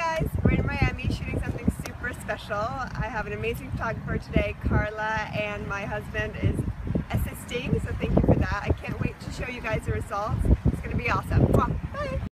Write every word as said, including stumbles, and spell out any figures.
guys, we're in Miami shooting something super special. I have an amazing photographer today, Carla, and my husband is assisting, so thank you for that. I can't wait to show you guys the results. It's going to be awesome. Bye!